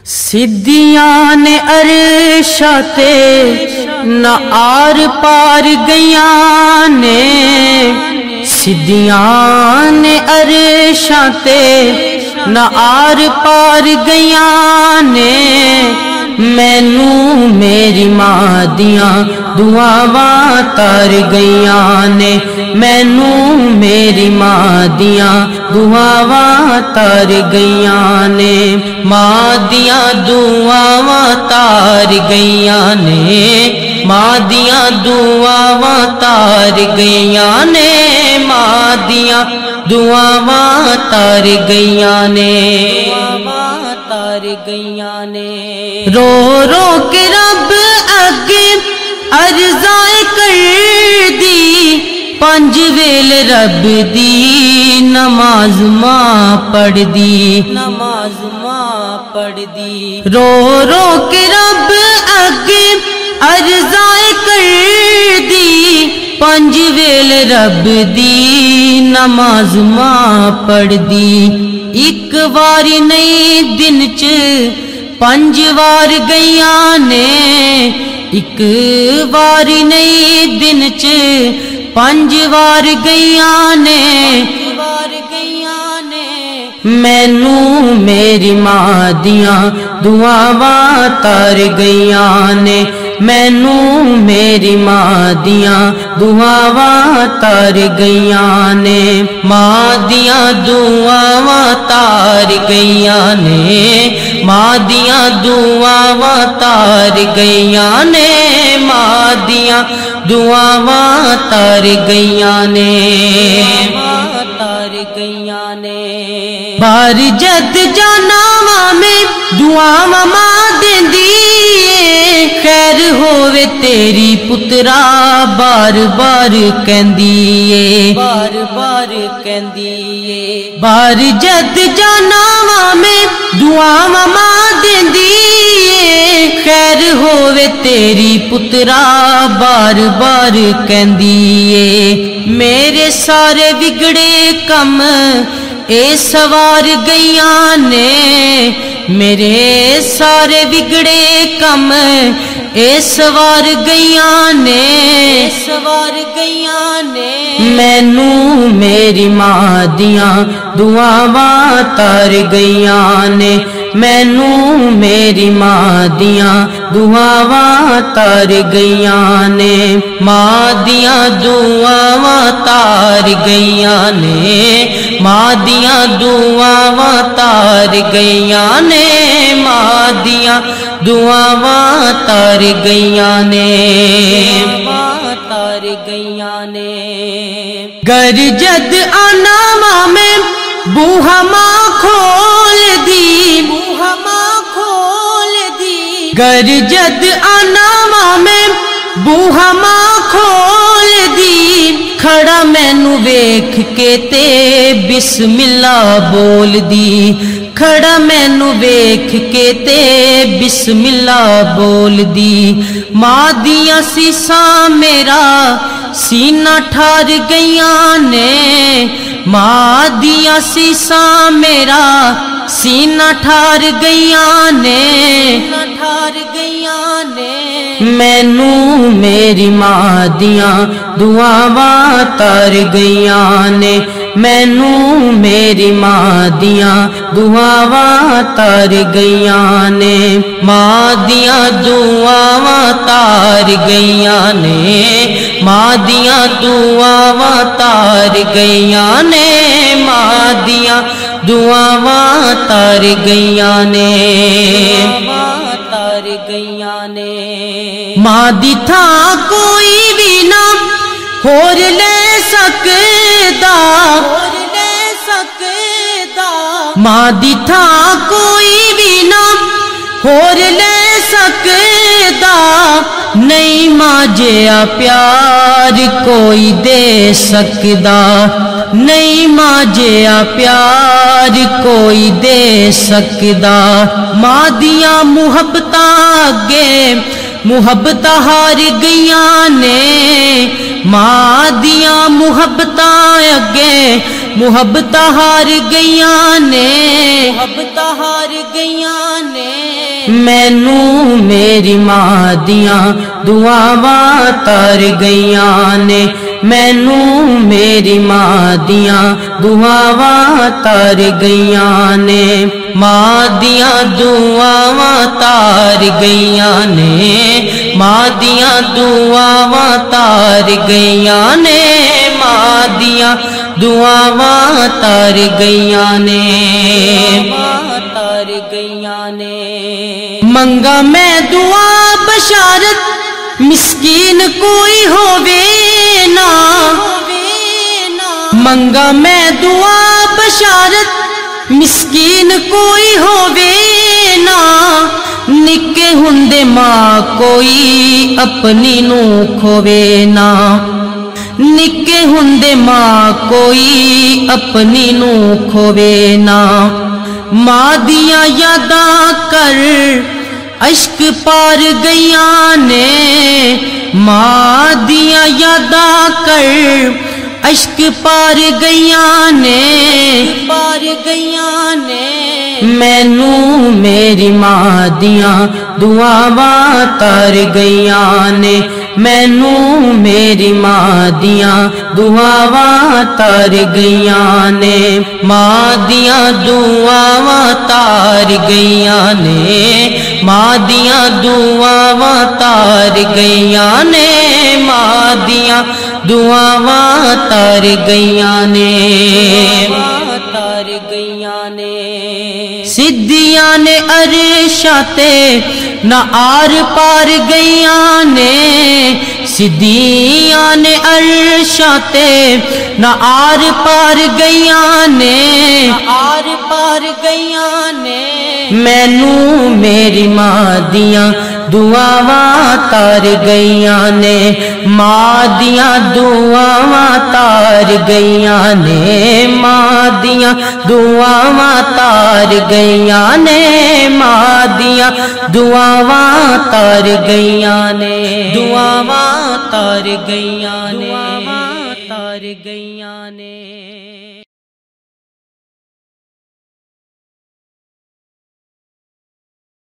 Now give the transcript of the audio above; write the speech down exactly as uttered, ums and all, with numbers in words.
सिद्धियां ने अरशा ते न आर पार गईया ने, सिद्धियां ने अरशा ते न आर पार गईया ने। मैनू मेरी मां दियां दुआवां तार गईया ने, मैनू मेरी मां दियां दुआवां तार गईया ने। मां दियां दुआवां तार गईया ने, मां दियां दुआवां तार गईया ने, मां दियां दुआवां तार गईया ने, तार गईया ने। रो रो के रब अगे अर्ज़ाए कर दी, पंज वेल रब दी नमाज मां पढ़ दी, नमाज मां पढ़ दी। रो रो के रब अगे अर्ज़ाए कर दी, पंज वेल रब दी नमाज मां पढ़ दी। एक वारी नहीं दिन च पंज वार गईया ने, एक वारी नहीं दिन च पंज वार गईया ने, वार गईया ने। मैनू मेरी मां दियां दुआवां तार गईया ने, मैनू मेरी मां दियां दुआवां तार गईया ने। मां दियां दुआवां तार गईया ने, मां दियां दुआवां तार गईया ने, मां दियां दुआवां तार गईया ने, तार गईया ने। बार जद जाना में दुआवां मां देंदी, खैर होवे तेरी पुत्रा बार बार कहंदी ए, बार बार कहंदी ए। बार जद जाना में दुआवां मां देंदी, खैर होवे तेरी पुत्रा बार बार कहंदी ए। मेरे सारे बिगड़े कम ए सवार गईया ने, मेरे सारे बिगड़े कम ए सवार गईया ने, सवार गईया ने। मैनू मेरी मां दियां दुआवां तार गईया ने, मैनू मेरी मां दियां दुआवां तार गईया ने। मां दियां दुआवां तार गईया ने, मां दियां दुआवां तार गईया ने, मां दियां दुआवां तार गईया ने, तार गईया ने। गर जद आना मां में बूहा मां खोल दी, बूहा मां खोल दी। गर जद आना मां में बूहा मां खोल दी, खड़ा मैनू वेख के ते बिस्मिल्ला बोल दी, खड़ा मैनू वेख के ते बिस्मिल्ला बोल दी। मां दियां सीसां मेरा सीना ठार गईया ने, मां दियां सीसां मेरा सीना ठार गईया ने, ठार गईया ने। मैनू मेरी मां दियां दुआवां तार गईया ने, मैनू मेरी मां दियां दुआवां तार गईया ने। मां दियां दुआवां तार गईया ने, मां दियां दुआवां तार गईया ने, मां दियां दुआवां तार गईया ने, तार गईया ने। मां दी थां कोई भी ना होर ले सकदा, होर ले सकदा। मां दी थां कोई भी ना होर ले सकदा, नहीं मां जिहा प्यार कोई दे सकदा, नहीं मां जिहा प्यार कोई दे सकदा। मां दियां मुहब्बतां अगे मुहब्बतां हार गईया ने, मां दियां मुहब्बतां अगे मुहब्बतां हार गईया ने, मुहब्बतां हार गईया ने। मैनू मेरी मां दियां दुआवां तर गईयां ने, मैनू मेरी मां दियां दुआवां तर गईयां ने, मां दियां दुआवां तार गईयां ने, मां दियां दुआवां तार गईयां ने, मां दियां दुआवां तार गईयां ने, तार गईयां ने। मंगा मैं दुआ बशारत मिस्कीन कोई होवे ना, मंगा मैं दुआ बशारत मिस्कीन कोई होवे ना, निके हुंदे मां कोई अपनी नू खोवे ना, निके हुंदे मां कोई अपनी नू खोवे ना, मां दियां यादां कर अश्क पार गईयां ने, मां दियां यादां कर अश्क पार गईयां ने, पार गईयां ने। मैनू मेरी मां दियां दुआवां तर गईयां ने, मैनू मेरी मां दियां दुआवां तर गईयां ने, मां दियां दुआवां तार गईयां ने, मां दियां दुआवां तार गईयां ने, मां दियां दुआवां तार गईयां ने, तार गईयां ने। सिद्धियां ने अरशा ते ना आर पार गईयां ने, सिद्धियां ने अरशा ते ना आर पार गईयां ने, आर पार गईयां ने। मैनू मेरी मां दियां दुआवां तार गईयां ने, मां दियां दुआवां तार गईयां ने, मां दियां दुआवां तार गईयां ने, मां दियां दुआवां तार गईयां ने, दुआवां तार गईयां ने, तार गईयां ने।